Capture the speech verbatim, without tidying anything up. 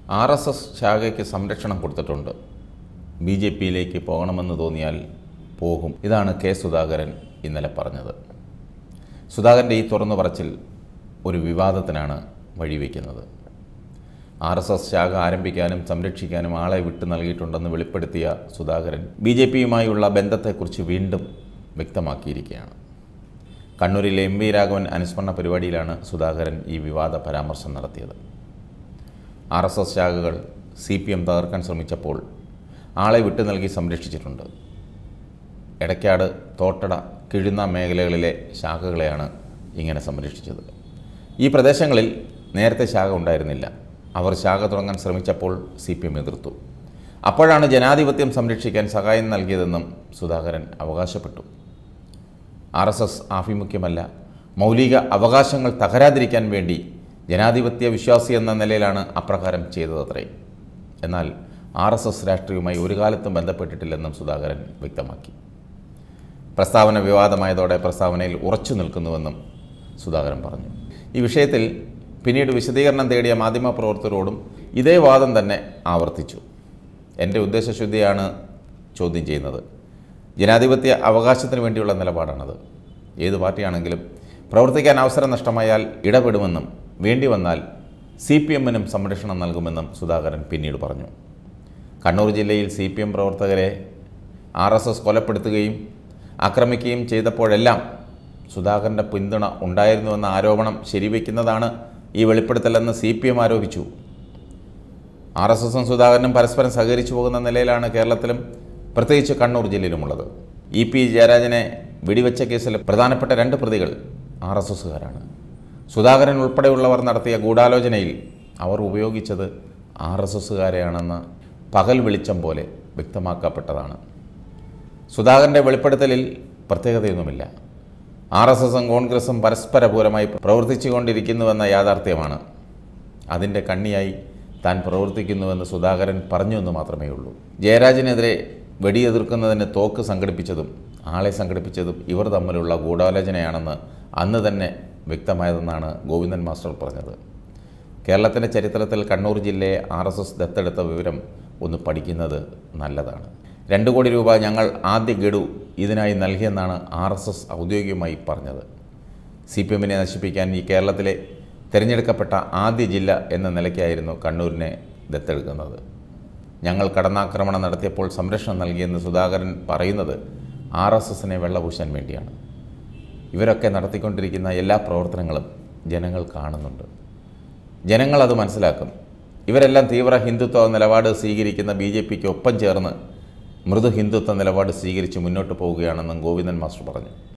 R S S ശാഖയ്ക്ക് സംരക്ഷണം കൊടുത്തിട്ടുണ്ട്. B J പിയിലേക്ക് പോകണമെന്ന് തോന്നിയാൽ പോകും. ഇതാണ് കെ സുധാകരൻ ഇന്നലെ പറഞ്ഞത്. സുധാകരൻ്റെ ഈ തുറന്നു പറച്ചിൽ ഒരു വിവാദത്തിനാണ് വഴിവെക്കുന്നത്. ആർ എസ് എസ് ശാഖ ആരംഭിക്കാനും സംരക്ഷിക്കാനും ആളെ വിട്ടു നൽകിയിട്ടുണ്ടെന്ന് വെളിപ്പെടുത്തിയ സുധാകരൻ ബി ജെ പിയുമായുള്ള ബന്ധത്തെക്കുറിച്ച് വീണ്ടും വ്യക്തമാക്കിയിരിക്കുകയാണ്. കണ്ണൂരിലെ എം വി രാഘവൻ അനുസ്മരണ പരിപാടിയിലാണ് സുധാകരൻ ഈ വിവാദ പരാമർശം നടത്തിയത്. ആർ എസ് എസ് ശാഖകൾ സി പി എം തകർക്കാൻ ശ്രമിച്ചപ്പോൾ ആളെ വിട്ടു നൽകി സംരക്ഷിച്ചിട്ടുണ്ട്. എടക്കാട്, തോട്ടട, കിഴുന്ന മേഖലകളിലെ ശാഖകളെയാണ് ഇങ്ങനെ സംരക്ഷിച്ചത്. ഈ പ്രദേശങ്ങളിൽ നേരത്തെ ശാഖ ഉണ്ടായിരുന്നില്ല. അവർ ശാഖ തുടങ്ങാൻ ശ്രമിച്ചപ്പോൾ സി പി എം എതിർത്തു. അപ്പോഴാണ് ജനാധിപത്യം സംരക്ഷിക്കാൻ സഹായം നൽകിയതെന്നും സുധാകരൻ അവകാശപ്പെട്ടു. ആർ എസ് എസ് ആഭിമുഖ്യമല്ല, മൗലിക അവകാശങ്ങൾ തകരാതിരിക്കാൻ വേണ്ടി ജനാധിപത്യ വിശ്വാസി എന്ന നിലയിലാണ് അപ്രകാരം ചെയ്തതത്രേ. എന്നാൽ ആർ എസ് എസ് രാഷ്ട്രീയവുമായി ഒരു കാലത്തും ബന്ധപ്പെട്ടിട്ടില്ലെന്നും സുധാകരൻ വ്യക്തമാക്കി. പ്രസ്താവന വിവാദമായതോടെ പ്രസ്താവനയിൽ ഉറച്ചു നിൽക്കുന്നുവെന്നും സുധാകരൻ പറഞ്ഞു. ഈ വിഷയത്തിൽ പിന്നീട് വിശദീകരണം തേടിയ മാധ്യമപ്രവർത്തകരോടും ഇതേ വാദം തന്നെ ആവർത്തിച്ചു. എൻ്റെ ഉദ്ദേശശുദ്ധിയാണ് ചോദ്യം ചെയ്യുന്നത്. ജനാധിപത്യ അവകാശത്തിന് വേണ്ടിയുള്ള നിലപാടാണത്. ഏത് പാർട്ടിയാണെങ്കിലും പ്രവർത്തിക്കാൻ അവസരം നഷ്ടമായാൽ ഇടപെടുമെന്നും വേണ്ടി വന്നാൽ സി പി എമ്മിനും സംരക്ഷണം നൽകുമെന്നും സുധാകരൻ പിന്നീട് പറഞ്ഞു. കണ്ണൂർ ജില്ലയിൽ സി പി എം പ്രവർത്തകരെ ആർ എസ് എസ് കൊലപ്പെടുത്തുകയും ആക്രമിക്കുകയും ചെയ്തപ്പോഴെല്ലാം സുധാകരൻ്റെ പിന്തുണ ഉണ്ടായിരുന്നുവെന്ന ആരോപണം ശരിവയ്ക്കുന്നതാണ് ഈ വെളിപ്പെടുത്തലെന്ന് സി പി എം ആരോപിച്ചു. ആർ എസ് എസും സുധാകരനും പരസ്പരം സഹകരിച്ചു പോകുന്ന നിലയിലാണ് കേരളത്തിലും പ്രത്യേകിച്ച് കണ്ണൂർ ജില്ലയിലുമുള്ളത്. ഇ പി ജയരാജനെ വെടിവെച്ച കേസിലെ പ്രധാനപ്പെട്ട രണ്ട് പ്രതികൾ ആർ എസ് എസുകാരാണ്. സുധാകരൻ ഉൾപ്പെടെയുള്ളവർ നടത്തിയ ഗൂഢാലോചനയിൽ അവർ ഉപയോഗിച്ചത് ആർ എസ് എസുകാരെയാണെന്ന് പകൽ വെളിച്ചം പോലെ വ്യക്തമാക്കപ്പെട്ടതാണ്. സുധാകരൻ്റെ വെളിപ്പെടുത്തലിൽ പ്രത്യേകതയൊന്നുമില്ല. ആർ എസ് എസും കോൺഗ്രസും പരസ്പരപൂരമായി പ്രവർത്തിച്ചുകൊണ്ടിരിക്കുന്നുവെന്ന യാഥാർത്ഥ്യമാണ്. അതിൻ്റെ കണ്ണിയായി താൻ പ്രവർത്തിക്കുന്നുവെന്ന് സുധാകരൻ പറഞ്ഞു എന്ന് മാത്രമേ ഉള്ളൂ. ജയരാജനെതിരെ വെടിയെതിർക്കുന്നതിന് തോക്ക് സംഘടിപ്പിച്ചതും ആളെ സംഘടിപ്പിച്ചതും ഇവർ തമ്മിലുള്ള ഗൂഢാലോചനയാണെന്ന് അന്ന് തന്നെ വ്യക്തമായതെന്നാണ് ഗോവിന്ദൻ മാസ്റ്റർ പറഞ്ഞത്. കേരളത്തിൻ്റെ ചരിത്രത്തിൽ കണ്ണൂർ ജില്ലയെ ആർ എസ് എസ് ദത്തെടുത്ത വിവരം ഒന്ന് പഠിക്കുന്നത് നല്ലതാണ്. രണ്ട് കോടി രൂപ ഞങ്ങൾ ആദ്യ ഗഡു ഇതിനായി നൽകിയെന്നാണ് ആർ എസ് എസ് ഔദ്യോഗികമായി പറഞ്ഞത്. സി പി എമ്മിനെ നശിപ്പിക്കാൻ ഈ കേരളത്തിലെ തിരഞ്ഞെടുക്കപ്പെട്ട ആദ്യ ജില്ല എന്ന നിലയ്ക്കായിരുന്നു കണ്ണൂരിനെ ദത്തെടുക്കുന്നത്. ഞങ്ങൾ കടന്നാക്രമണം നടത്തിയപ്പോൾ സംരക്ഷണം നൽകിയെന്ന് സുധാകരൻ പറയുന്നത് ആർ എസ് എസിനെ വെള്ളപൂശാൻ വേണ്ടിയാണ്. ഇവരൊക്കെ നടത്തിക്കൊണ്ടിരിക്കുന്ന എല്ലാ പ്രവർത്തനങ്ങളും ജനങ്ങൾ കാണുന്നുണ്ട്. ജനങ്ങളത് മനസ്സിലാക്കും. ഇവരെല്ലാം തീവ്ര ഹിന്ദുത്വ നിലപാട് സ്വീകരിക്കുന്ന ബി ജെ പിക്ക് ഒപ്പം ചേർന്ന് മൃദു ഹിന്ദുത്വ നിലപാട് സ്വീകരിച്ച് മുന്നോട്ട് പോവുകയാണെന്നും ഗോവിന്ദൻ മാസ്റ്റർ പറഞ്ഞു.